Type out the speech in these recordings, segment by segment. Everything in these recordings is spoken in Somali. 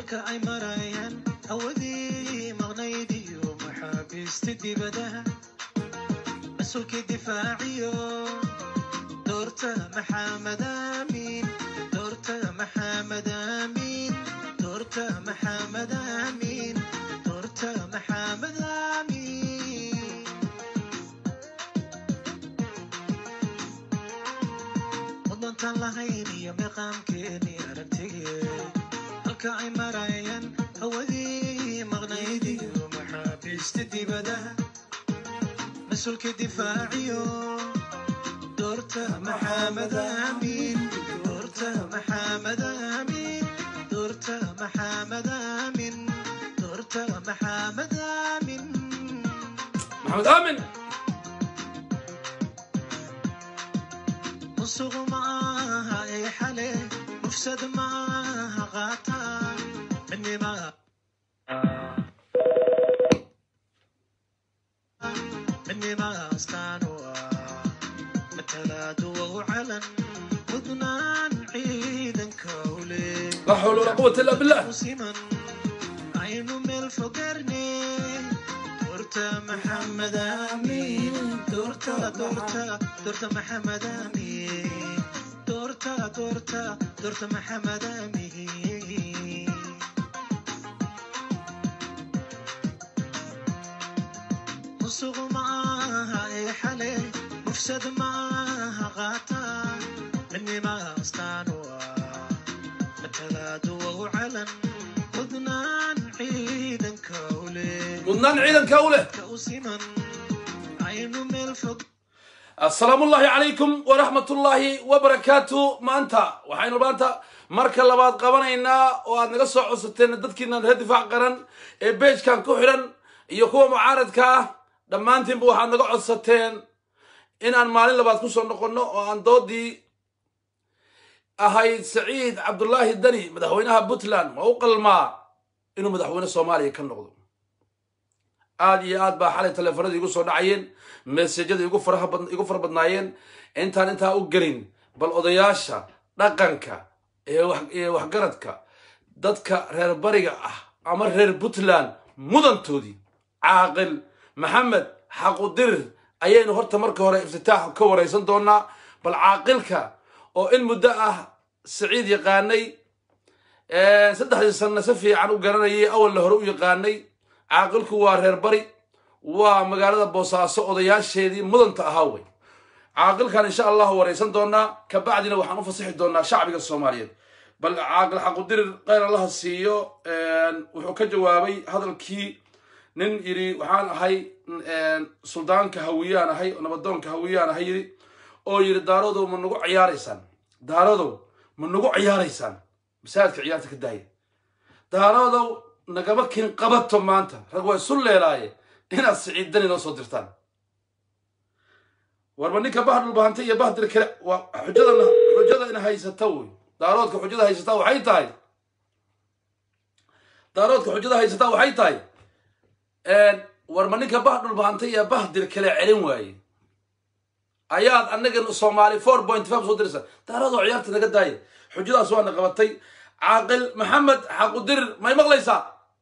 halka ay marayaan hawadii maqnaydiyo maxaabiista dibadaha mas-uulkii difaaciyo doorta maxamed amiin doorta maxamed amiin doorta maxamed amiin doorta maxamed amiin mudnaan lahayn iyo meeqaamkeeni aragtige halka ay marayaan hawadii maqnaydiyo maxaabiista dibadaha mas-uulkii difaaciyo doorta maxamed amiin doorta maxamed amiin doorta maxamed amiin doorta maxamed amiin محمد آمن musuq maaha ee xale mufsad maaha qaataan مني ما استانوا متلاد وعلن مدنان عيدا كولي لا حول ولا قوة إلا بالله وسيمن عينه من فقرني دورتا محمد امين دورتا دورتا دورتا محمد امين دورتا دورتا دورتا محمد امين musuq maaha ee xale mufsad maaha qaataan minni ma astaan matalaad wa calan mudnaan ciidanka ule kausiman aynu meel fog السلام الله عليكم ورحمة الله وبركاته ما أنت وحين ما أنت مركل لبعض قبنا وأنا قصة عصتين دتكنا الهدفع قرن بيج كان كحرن يكون معارض كا dhammaantiin bu waxaad naga codsateen inaan maalin labaad ku soo noqonno oo aan doodii ahayd saciid cabdullaahi dani madaxweynaha puntland ma u qalmaa inuu madaxweyne soomaaliya ka noqdo aad iyo aad baa xalay taleefanadii igu soo dhacayeen meesajyada igu fara badnaayeen intaan intaa u gelin bal odayaasha dhaqanka ee waxgaradka dadka reer bariga ah ama reer puntland mudantoodii caaqil محمد حقو دير أيين هرت مركه هراء افتتاح كورة يصندونا بالعاقلك أو إن مدة سعيد يقاني سدح سنة سفي عنو قراني أول لهرو يقاني عاقلك وارهر بري ومقالة بوصاصة أضياش شيدي مدن تأهاوي عاقلك إن شاء الله هو يصندونا كبعدنا وحنو فصيح دونا شعبك الصوماليين بل عاقل حقو دير غير الله السيو وحوك جوابي هذا الكي nin yiri waxaan ahay suldaanka hawiyaan ahay nabadoonka hawiyaan ahay yiri oo yiri daarodo ma nagu ciyaaraysan daarodo ma nagu ciyaaraysan misaadka ciyaarta ka daay daarodo nagaba kin qabato maanta rag way sul leelaaye inaad siciidan inoo soo dirtaan warba ninka bahadul bahanta iyo bahdir kale waa xujada in haysato way daaroodka xujada haysata waxay tahay daaroodka xujada haysata waxay tahay warmaninka bahdul bahantay iyo bahdir kale celin waaye ayaad anaga Soomaali 4.5 soo dirsan daarado ciyaarta naga daay xujadaas waa qabatay caaqil maxamed xaqudir may maqlaysaa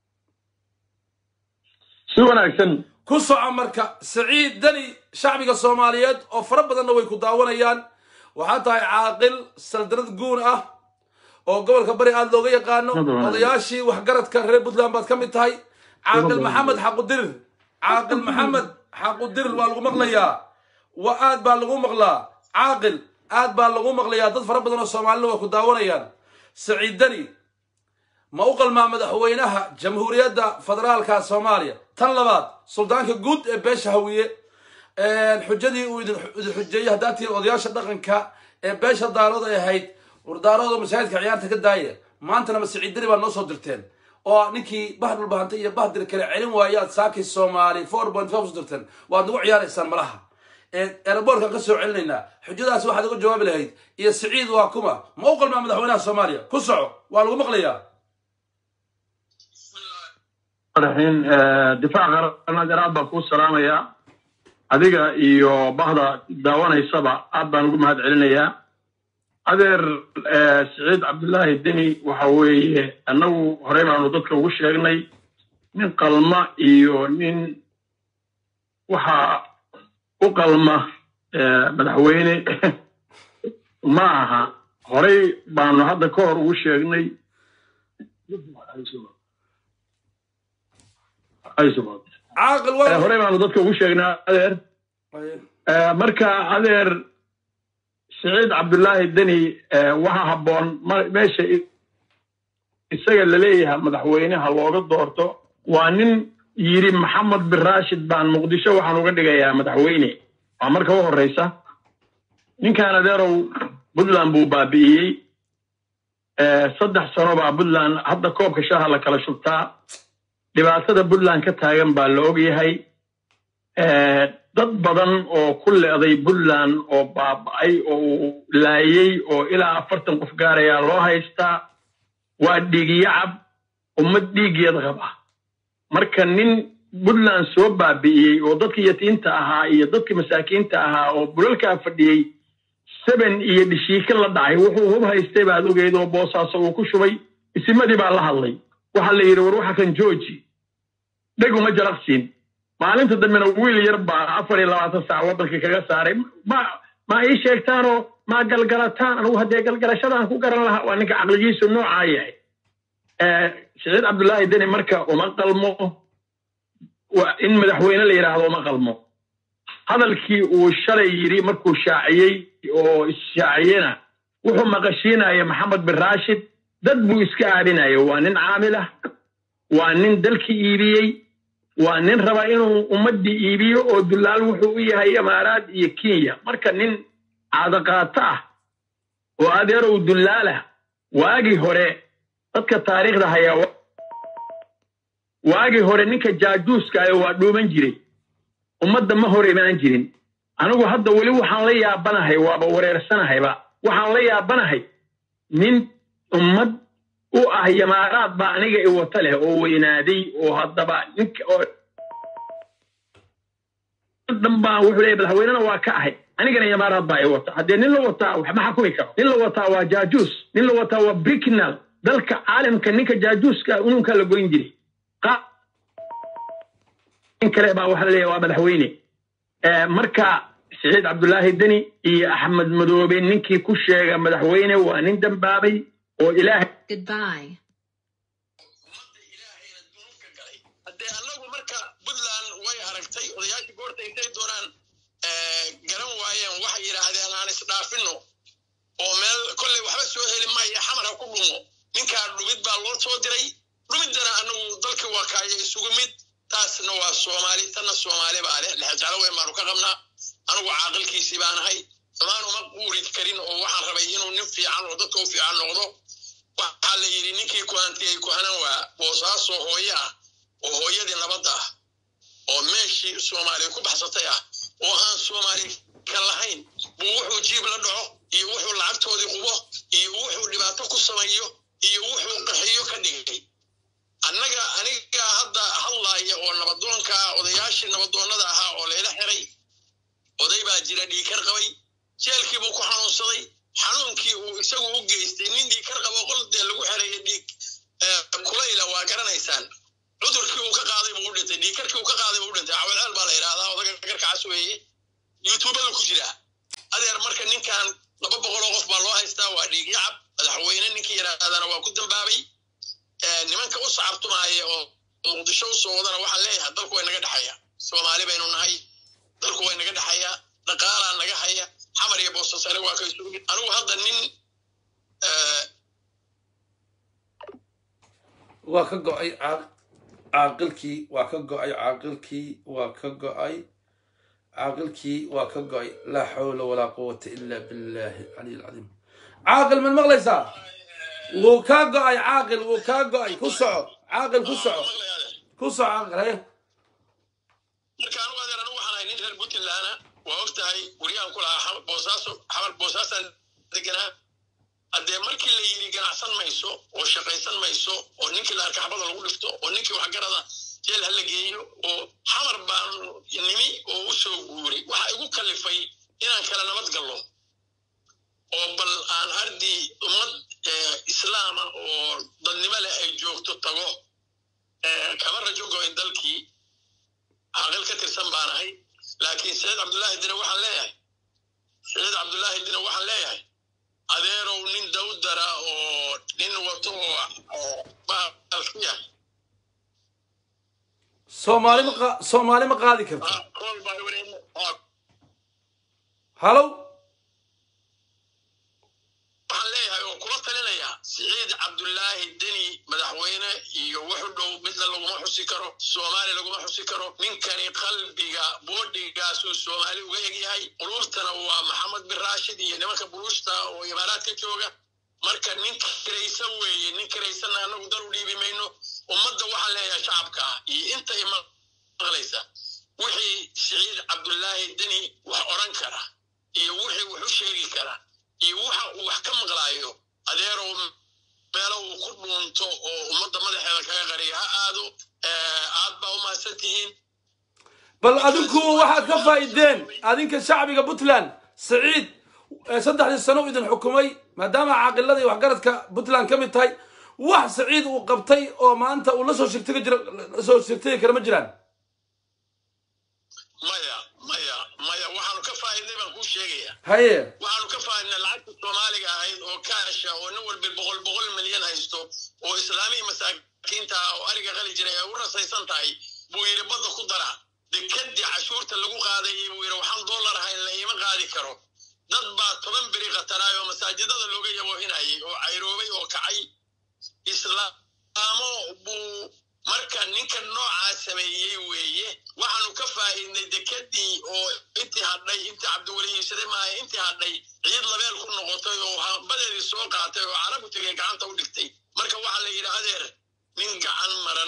si wanaagsan ku soo marka saciid dani shacbiga Soomaaliyeed oo fara badan way ku daawanayaan waxa tahay caaqil saldarad guun ah oo gobolka bari aad looga yaqaano odayaashii waxgaradka reer Puntland baad kamid tahay عاقل محمد حقودر عاقل محمد حقودر والغو مقليا وآد بالغو مقلا عاقل آد بالغو مقليا ضد فربنا الصوماليين وكو داونيان سعيد دني ما أقل ما مدحوينها جمهورية فدرالكا صوماليا تنلبات سلطانك قد بيش هوية الحجدي والحجية هداتي وضياش الدقنكا بيش الدارود هيد ودارود مساعدك عيارتك الداية ما أنت لما سعيد دني بالنص درتين oo ninkii bahdul bahantay iyo bahdir kale celin waayaad saakay Soomaali 4.5 dirtan waad ugu ciyaaraysan malaha airportka ka soo celinayna xujadaas waxaad uga jawaabi lahayd iyo saciid waa kuma ma u qalmaa madaxweynaha Soomaaliya ku soco waa lagu maqlayaa rahin difaac qaran garaab ku salaamaya adiga iyo bahda daawanaysaba aad baan ugu mahad celinayaa adeer Saciid Cabdullaahi Deni waxa weeye annagu horey baanu dadka ugu sheegnay nin qalma iyo nin waxa u qalma madaxweyne ma aha horey baanu hadda ka hor ugu sheegnay horey baanu dadka ugu sheegnay adeer marka adeer Saciid Cabdullaahi Deni waxa habboon meesha isaga la leeyahay madaxweynaha looga doorto waa nin yiri Maxamed bin Rashid baan Muqdisho waxaan uga dhigayaa madaxweyne waa marka ugu horeysa ninkaan adeerow Puntland buu baabi'iyey 3 sano baa Puntland hadda koobka shaaha la kala shubtaa dhibaatada Puntland ka taagan baa la ogyahay dad badan oo ku leeday Puntland oo baabay oo laayay oo ilaa 40 qof gaaraya loo haystaa waa dhigiyacab ummad dhigeed qaba marka nin Puntland soo baabi'iyey oo dadkii yatiinta ahaa iyo dadkii masaakiinta ahaa oo bulalka fadhiyay 7 iyo dhishiika la dhacay wuxuu hub haystay baad ogeyd oo boosaaso uu ku shubay isimadii baa la hadlay waxa la yiri war waxa kan jooji dhaguma jaraqsiin maalinta dambena wiil yar baa 24 saac wadanka kaga saaray ma ii sheegtaanoo ma galgalataan anigu hadee galgalashadan ku garan lahaa waa ninka aqligiisu nooca yahay Saciid Cabdullaahi Deni marka uma qalmo waa in madaxweyne la yiraahdo uma qalmo hadalkii uu shalay yiri markuu shaaciyay oo shaaciyana wuxuu maqashiinaya Maxamed bin Rashid dad buu iska aadinayo waa nin caamil ah waa nin dalkii iibiyey waa nin raba inuu ummadii iibiyo oo dulaal wuxuu u yahay Imaaraad iyo Kenya marka nin caadaqaata ah oo adeerow dulaala waagi hore dadka taariikhda haya waagi hore ninka jaajuuska ah waa dhuuman jiray ummadda ma hore imaan jirin anigu hadda wali waxaan la yaabanahay waaba wareersanahayba waxaan la yaabanahay nin ummad u ah Imaaraad baa aniga i wata leh oo weynaaday oo haddaba ninka oo dhanba wuxuu leeyahay madaxweynena waa ka ahay anigana Imaaraad baa i wata haddii nin la wataa wax ma xukumi karo nin la wataa waa jaajuus nin la wataa waa bricknal dalka caalamka ninka jaajuuska ununka la goyn jiray in kale baa waxa la leeyahay waa madaxweyne marka Saciid Cabdullaahi Deni iyo Axmed Madoobe ninkii ku sheegay madaxweyne waa nin dambaabay oo ilaahay goodbye hadee anagu marka Puntland way aragtay odayaashii goortay intay doonaan garan waayeen waxay yiraahdeen aan isdhaafino oo meel kolley waxba soo heli maayo xamar ku dhumo ninka dhumid baa loo soo diray dhumidana anagu dalka waa kaayay isugu mid taasna waa Soomaali tanna Soomaali baa leh jecel way maru ka qabnaa anigu caaqilkiisii baan ahay samaan uma quuri karin oo waxaan rabay inuu nin fiican oo dadka u fiican noqdo waxa la yiri ninkii ku antiyay ku hanan waa boosaaso hooya oo hooyadii nabadda oo meeshii Soomaali ku baxsatay oo aan Soomaali ka lahayn buu wuxuu jiib la dhaco iyo wuxuu lacagtoodii qubo iyo wuxuu dhibaato ku sameeyo iyo wuxuu qaxiyo ka dhigay aniga hadda hadlaaya oo nabadoonka odayaashii nabadoonada ahaa oo leela xiray oday baa jira dhiikar qabay jeelkii buu ku xanuunsaday xanuunkii uu isagu u geystay nin dhiikar qabo qoldee lagu xiray dhiig kulayla waa garanaysaan cudurkii uu ka qaaday buu u dhintay dhiikarkii uu ka qaaday buu u dhintay cawadaal baa la yiraahdaa odaga garkaas weeye YouTube-da ku jira adeer marka ninkan 200 qof baa loo haystaa waa dhiig yacab madaxweyne ninkii yiraahdaana waa ku dambaabay nimanka u sacabtumaya oo Muqdisho u soo wadana waxa leeyahay dalku way naga dhaxaya Soomaali baynu nahay dalku way naga dhaxaya dhaqaala naga haya xamar iyo boosasare waa ka isugu mid anigu hadda nin waa ka go'ay caaqilkii waa ka go'ay caaqilkii waa ka go'ay caaqilkii waa ka go'ay laa xawla walaa quwwata illa billahi ali alazim caaqil man maqlaysaa wuu ka go'ay caaqil wuu ka go'ay ku soco caaqil ku soco caaqil haye markaan u adeerana waxaan ahay nin reer Puntland waa ogtahay guriyaan ku lahaa xamar boosaasan deganaa hadee markii la yiri ganacsan mayso oo shaqaysan mayso oo ninkii la arka xabada lagu dhifto oo ninkii wax garada jeel hal geeyo oo xamar baan nimi oo u soo guuray waxa igu kalifay inaan kala nabad gallo oo bal aan ardi ummad islaam oo dadnimo leh ay joogto tago kama rajo goyn dalkii aqal ka tirsan baan ahay laakiin Saciid Cabdullaahi Dine waxaan leeyahay Saciid Cabdullaahi Dine waxaan leeyahay adeerow nin dawdara oo nin wato oo baafiya Soomaali ma qaadi karto halo waxaan leeyahay oo kula talinayaa Saciid Cabdullaahi Dine madaxweyne iyo wuxuu dhow mid laguma xusi karo Soomaali laguma xusi karo ninkani qalbiga boodigaas oo Soomaali uga egyahay qulubtana waa Maxamed bin Rashid iyo nimanka burushta oo imaaraadka jooga marka ninka kiraysan weeye nin kiraysan anagu daru dhiibi mayno ummadda waxaan leeyahay shacabka iyo inta maqlaysa wixii Saciid Cabdullaahi Dine wax oran kara iyo wixii wuxuu sheegi kara iyo waxa uu wax ka maqlaayo adeerow meelo uu ku dhuunto oo ummadda madaxeeda kaga qariyo ha aado aad baa u mahadsantihiin bal adinku waxaad ka faa'iideen adinka shacbiga Puntland Saciid 3 sano idin xukumay maadaama caaqilada iyo waxgaradka Puntland kamid tahay wax Saciid uu qabtay oo maanta uu la soo shirtay kara ma jiraan maya waxaanu ka faa'iidnay baan kuu sheegaya haye waxaanu ka faa'iidnay lacagta Soomaaliga ahayd oo kaasha oo nin walba 100 milyan haysto oo islaamiga masaakiinta oo ariga qali jiray ay u rasaysan tahay buu yiri badda ku dara dekadii cashuurta lagu qaaday buu yiri waxaan dollar ahayn la iima qaadi karo dad baa 10 biri qataraayo masaajidada looga yaboohinayay oo cayroobay oo kacay islaamo buu marka ninka noocaas sameeyay weeye waxaanu ka faa'iidnay dekadii oo intii hadhay intii Cabdiwali Sade ma intii hadhay ciid labeel ku noqotay oo badeedii soo qaatay oo carabu tagay gacanta u dhigtay marka waxa la yiraahdeer nin gacan maran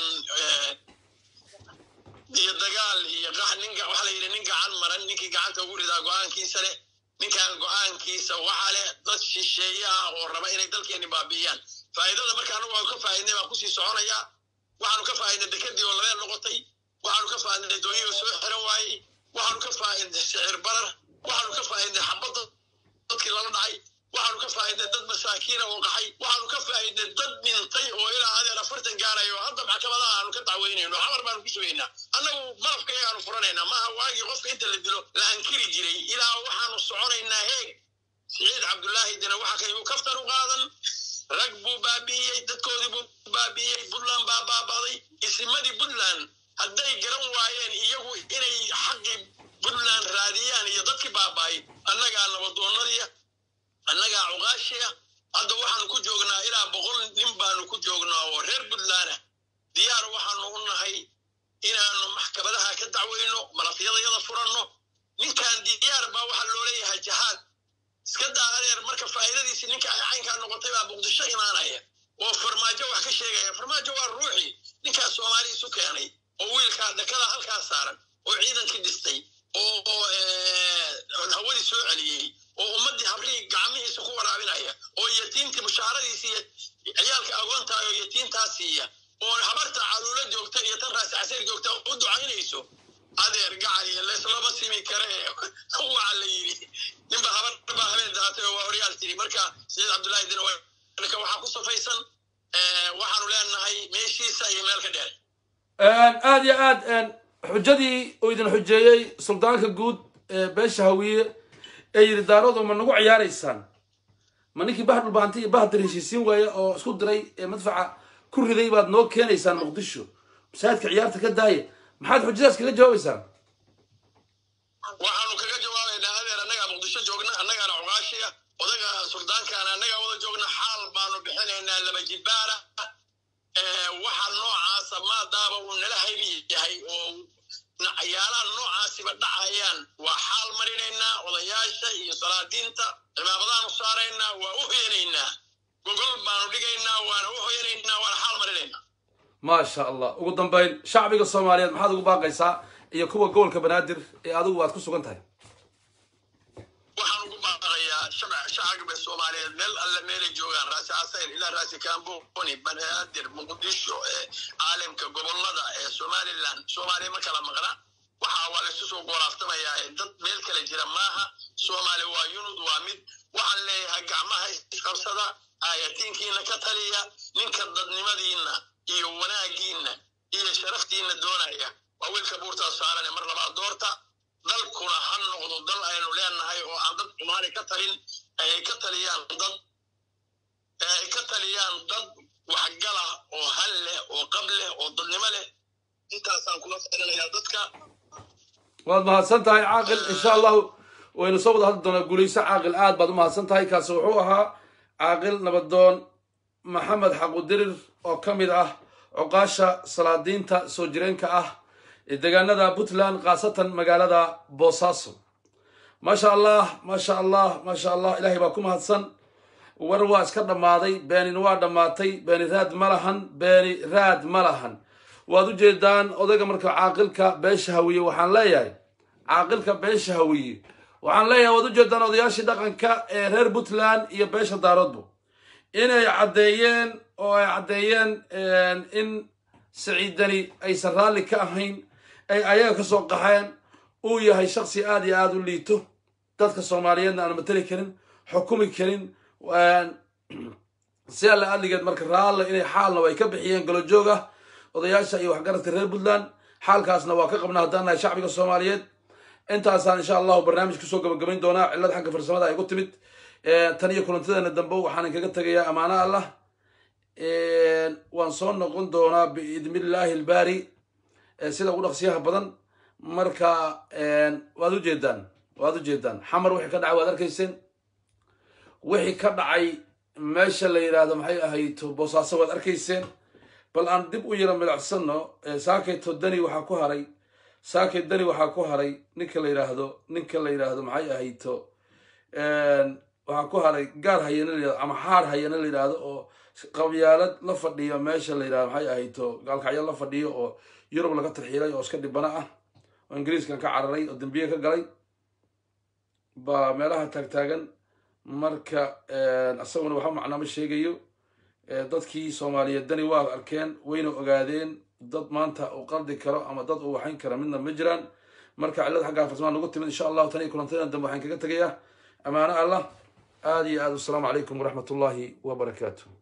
iyo dagaal iyo qax ninka waxa la yiraahdaa nin gacan maran ninkii gacanta ugu ridaa go'aankiisa leh ninkan go'aankiisa waxa leh dad shisheeya oo raba inay dalkeeni baabiyaan faa'iidada marka anagu waan ka faa'iidnay baan ku sii soconaya waxaanu ka faa'iidnay dekadii oo labeel noqotay waxaanu ka faa'iidnay dooniyo soo xiran waayay waxaanu ka faa'iidnay sicir barar waxaanu ka faa'iidnay xabada dadkii lala dhacay waxaanu ka faa'iidnay dad masaakiin oo qaxay waxaanu ka faa'iidnay dad dhintay oo ilaa adeer 40 gaarayo hadda maxkamadaha aanu ka dacweynayno xamar baanu ku sugaynaa annagu malafka ayaanu furanaynaa maaha waagii qofka inta la dilo la ankiri jiray ilaa waxaanu soconaynaa heeg Saciid Cabdullaahi Dine waxa kale uu kaftar u qaadan rag buu baabiyey dadkoodii buu baabiyey Puntland baa baabaday ismadii Puntland hadday garan waayeen iyagu inay xaqi Puntland raadiyaan iyo dadkii baabay annaga nabadoonnadii annaga uqaashiya hadda waxaanu ku joognaa ilaa 100 nin baanu ku joognaa oo reer Puntland diyaar waxaanu u nahay inaanu maxkamadaha ka dacweyno malafyadayada furanno ninkan diyaar baa waxa loo leeyahay jihad iska daadeer marka faa'iidadiisa ninka ay caynka noqotay baa Muqdisho imaanaya oo farmaajo wax ka sheegaya farmaajo waa ruuxi ninka Soomaali isu keenay oo wiilka dakada halka saaran oo ciidankii dhistay oo hawadii soo celiyay oo ummadii habrii gacmihiisa ku waraabinaya oo yatiintii mushaaradiisa iyo ciyaalka agoonta iyo yatiintaasiya oo habarta caluula joogta iyo tan raas casir joogta u ducaynayso adeer gacal iyo leeslama simi kare waa la yiri nimba habar baa habeen daatay oo horyaal tiri marka Saciid Cabdullaahi Dine marka waxa ku safaysan waxaanu leenahay meeshiisa iyo meel ka dheer aad iyo aad xujadii oo idin xujeeyay suldaanka guud beesha hawiye ee yiri daarado ma nagu ciyaaraysaan ma ninkii bahad dhulbaantay iyo bahad heshiisiin waaye oo isku diray madfaca ku riday baad noo keenaysaan Muqdisho masaajidka ciyaarta ka daaya maxaad xujadaas kaga jawaabaysaan waxaanu kaga jawaabaynaa adeer annaga Muqdisho joogna annaga uqaashiya odaga suldaankaana annaga wada joogna xaal baanu bixinaynaa laba jibaara waxa noocaas ma daaba uu nala haybiyahay oo ciyaaraha noocaasiba dhacayaan waa xaal marinaynaa odayaasha iyo salaadiinta cibaadadaanu saaraynaa waa u hoyanaynaa gogol baanu dhigaynaa waana u hoyanaynaa waana xaal marinaynaa ما شاء الله وقدام بين شعبي الصومالي ما حد يقول باقي ساعة يكون قول كبنادر هذا هو أتكسر كنتها waxaan ugu baaqayaa shacabka Soomaaliyeed meel alla meel joogaan raasi asayr ilaa raasi Kaamboni banaadir Muqdisho caalamka gobolada ee Somaliland Soomaaliya ma kala maqna waxa waa la soo goolaaftamaya dad meel kale jira maaha Soomaaliya waa yunud waa mid waxaan leeyahay gacmaha isqabsada aayatiinkiina ka taliya ninka dadnimadiinna iyo wanaagiinna iyo sharaftiinna doonaya waa wiilka buurtaa saaran mar labaad doorta dalkuna ha noqdo dal aynu leenahay oo aan dad xumaani ka talin ay ka taliyaan dad waxgala oo hal leh oo qab leh oo dadnimo leh intaasaan kula talinayaa dadka waad mahadsan tahay caaqil insha allahu waynu soo wada hadli doonaa guulayso caaqil aad baad u mahadsan tahay kaasi wuxuu ahaa caaqil nabadoon maxamed xaqudirir oo ka mid ah cuqaasha salaadiinta soo jireenka ah ee deegaanada puntland khaasatan magaalada boosaaso maasha allah maasha allah maasha allah ilaahay baa ku mahadsan war waa iska dhammaaday beenin waa dhammaatay beeni raad ma lahan waad u jeedaan odayga marka caaqilka beesha hawiye waxaan leeyahay caaqilka beesha hawiye waxaan leeyahay waad u jeedaan odayaashii dhaqanka ee reer puntland iyo beesha daaroodbu inay caddeeyeen oo ay caddeeyeen in siciidani aysan raalli ka ahayn ay ayaga ka soo qaxeen uu yahay shaksi aad iyo aad u liito dadka soomaaliyeedna aan matali karin xukumi karin si alla adligeed marka raalle inay xaalna way ka bixiyeen golojoog ah odayaasha iyo waxgaradka reer puntland xaalkaasna waa ka qabnaa haddaan nahay shacbiga soomaaliyeed intaasaan insha allahu barnaamij kusoo gabagabayn doonaa cillad xagga farsamada ay ku timid tan iyo kulantadeena dambe waxaan kaga tegayaa amaano allah waan soo noqon doonaa biidnillaahi albaari sida ugu dhaqsiyaha badan marka waad u jeedaan xamar wixii ka dhacay waad arkayseen wixii ka dhacay meesha la yidhaahdo maxay ahayd boosaaso waad arkayseen bal aan dib u yara milicsano saakayto dani waxaa ku haray ninka la yidhaahdo maxay ahayto waxaa ku haray gaar hayana la yidhahdo ama xaar hayana la yidhaahdo oo qabyaalad la fadhiyo meesha la yidhahdo maxay ahayto gaalkacyo la fadhiyo oo yurub laga tarxiilay oo iska dhibana ah oo ingiriiskan ka cararay oo dembiye ka galay baa meelaha taagtaagan marka isaguna waxa macnaama sheegayo dadkii soomaaliyeed dani waa arkeen wayna ogaadeen dad maanta uu qaldi karo ama dad uu waxayn kara midna ma jiraan marka cillad xaggaa farsamaa nagu timid insha allahu tan iyo kulantadan dambe waxaan kaga tegayaa amaano allah aad iyo aad wasalaamu calaykum waraxmat ullaahi wabarakaatu